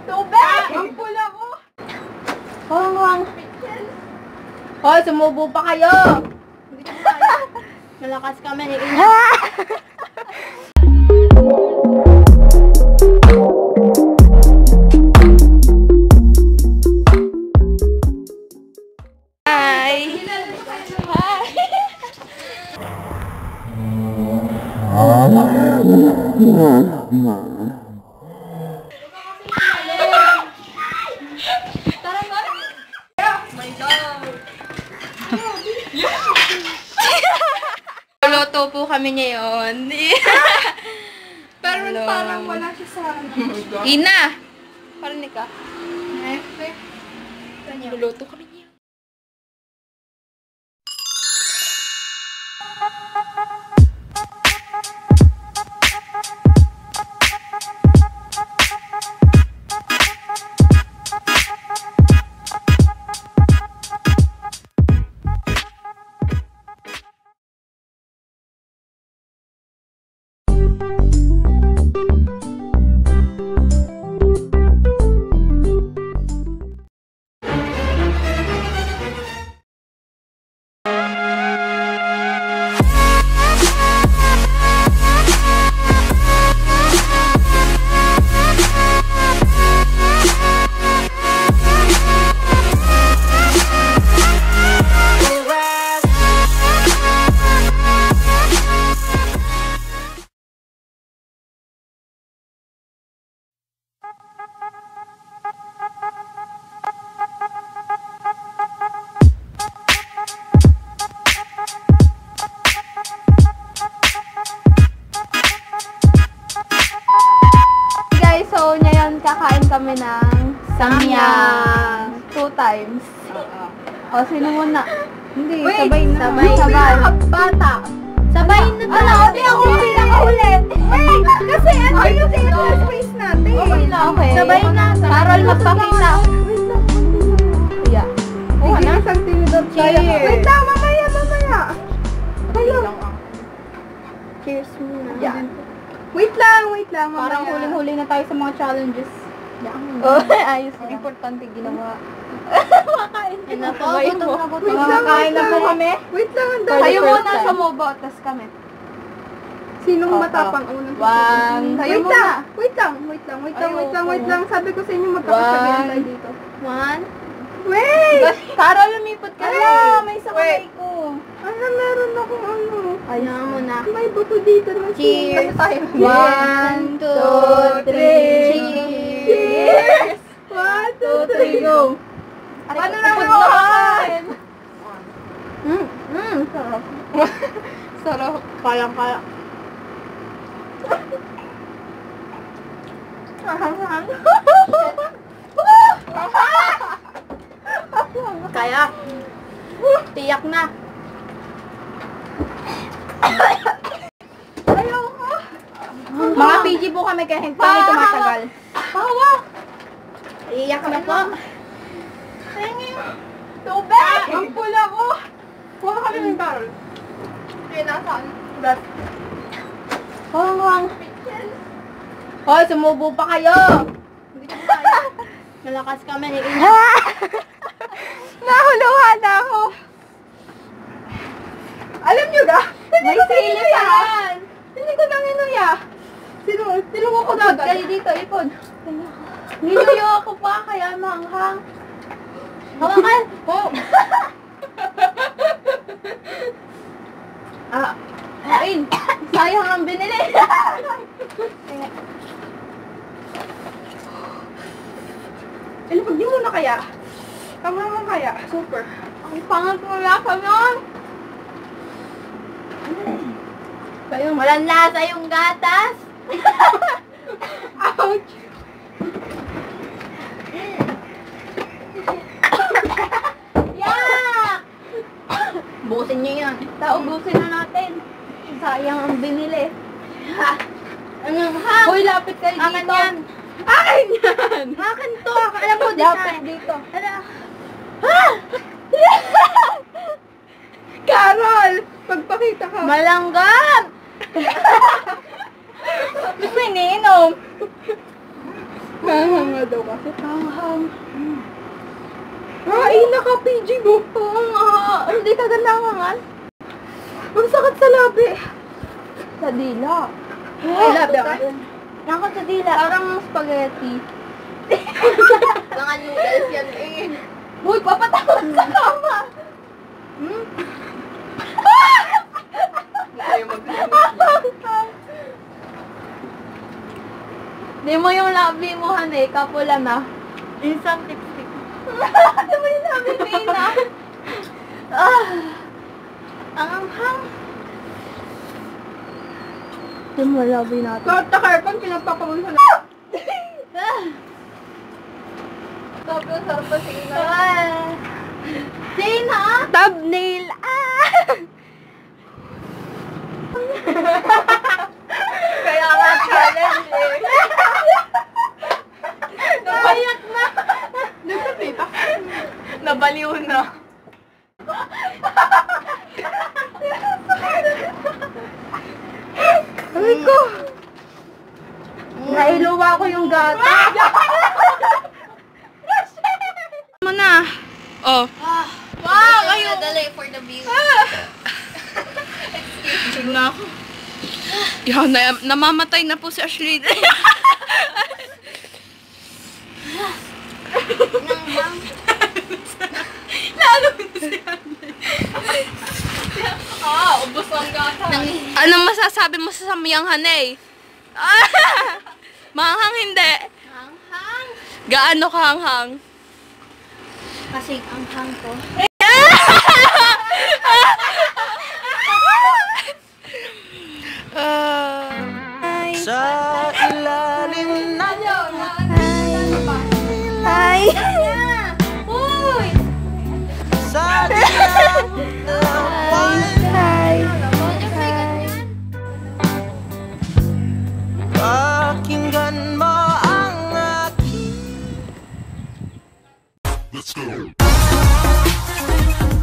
Tubig! Ang pula ko! Huwag. Hoy, sumubo pa kayo! Hindi ko kaya. Malakas kami. Luto po kami ngayon. Pero parang wala siya sa Ina! Parang ka. Luto kami ngayon. So, ngayon kakain kami ng samyang 2 times. O, sino muna? Hindi, wait, sabay na. Sabay. Bata. Sabay na tayo. Hindi ako pinakaulit. Wait, kasi ano yung tinatawag space natin. Okay. Sabay na. Carol, magpakita. Wait lang. Yeah. Oo, nasang tinidor tayo. Wait lang, mamaya. Kayo. Cheers muna. Yeah. Wait lang. Parang huling-huli na tayo sa mga challenges. Oh, ayos. Importante ginawa. Makain na po. Makakain na po kami. Wait lang. Kayo muna sa mobo, tas kami. Sinong matapang unang pupunta? Wait lang. Sabi ko sa inyo magkakasabihan tayo dito. 1. Wait! Carol, lumipot ka na. May sakay ko. Meron akong ano. Ayaw mo na. May buto dito. Cheers! 1, 2, 3. Cheers! 1, 2, 3, go! Paano na mo kakain? Sarap. Sarap. Kaya. Kaya. Tiyak na. Ayoko. Mga PG po kami kaya hindi kami tumatagal. Pawa. Iiyak kami po. Tubig! Ang pula ko. Kuha kami ng barrel. Kaya nasaan? Huwag. Hoy, sumubo pa kayo. Hindi ko kaya. Malakas kami. Nahuluhan na ako. Alam nyo ga? May sili pa yan. Hindi ko nang inuya. Sinungo ko na. Kayo dito, ipon. Niluyo ako pa, kaya maanghang. Hawakan! Oh! Ayun. Sayang ang binili. Ilipag niyo muna kaya. Tama naman kaya. Super. Ang pangat mo lasa nun. Walang lasa yung gatas. Ouch. Yak! Busin niyo yan. Ubusin na natin. Sayang ang binili. Anong hang? Hoy, lapit kayo dito. Akin yan. Akin yan! Akin to. Alam mo, lapit dito. Ha? Carol! Magpakita ka. Malanggam! Ba't may iniinom? nga daw kasi. Hang-hang. Ay, naka-PG mo. Hindi ka ganangan. Ang sakit sa labi. Sa dila. Ay, labi ako. Nakakot sa dila. Parang spaghetti. Mga noodles yan eh. Uy, papatakot sa kama. Di mo yung labi mo, Hane. Kapula na. Instant lipstick. Di mo yung labi, Mina. Ang anghang. Di mo labi natin. Kahit takarpan, pinapakawin ko na. Sobrang sarap pa si Ina. Si Ina! Thumbnail! Kaya nga challenge eh. Nabayak na. Nagpapita. Nabaliw na. Sabi ko. Nailuwa ko yung gata. Mo na. Oh. Wow, kayo. Dali for the view. Excuse na ako. Yan, namamatay na po si Ashley. Lalo siya. Ubos ang gata. Anong masasabi mo sa samyang, Hanay? Mahanghang hindi. Hanghang? Gaano kahanghang? Kasi ang hang ko. Sa ilalim na Hi! Uy! sa dilaw Hi! pakinggan mo ang aking. Let's go.